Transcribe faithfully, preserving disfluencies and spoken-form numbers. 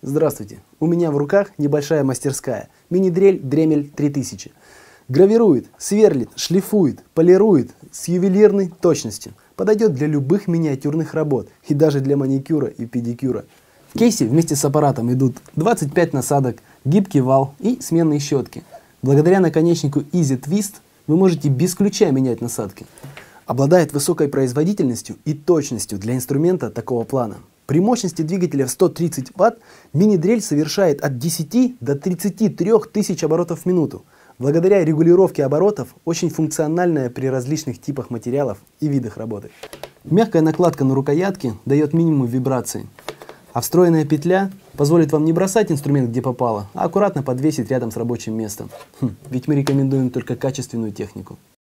Здравствуйте, у меня в руках небольшая мастерская, мини-дрель Дремель три тысячи. Гравирует, сверлит, шлифует, полирует с ювелирной точностью. Подойдет для любых миниатюрных работ и даже для маникюра и педикюра. В кейсе вместе с аппаратом идут двадцать пять насадок, гибкий вал и сменные щетки. Благодаря наконечнику Easy Twist вы можете без ключа менять насадки. Обладает высокой производительностью и точностью для инструмента такого плана. При мощности двигателя в сто тридцать ватт мини-дрель совершает от десяти до тридцати трёх тысяч оборотов в минуту. Благодаря регулировке оборотов очень функциональная при различных типах материалов и видах работы. Мягкая накладка на рукоятке дает минимум вибрации, а встроенная петля позволит вам не бросать инструмент где попало, а аккуратно подвесить рядом с рабочим местом. Хм, ведь мы рекомендуем только качественную технику.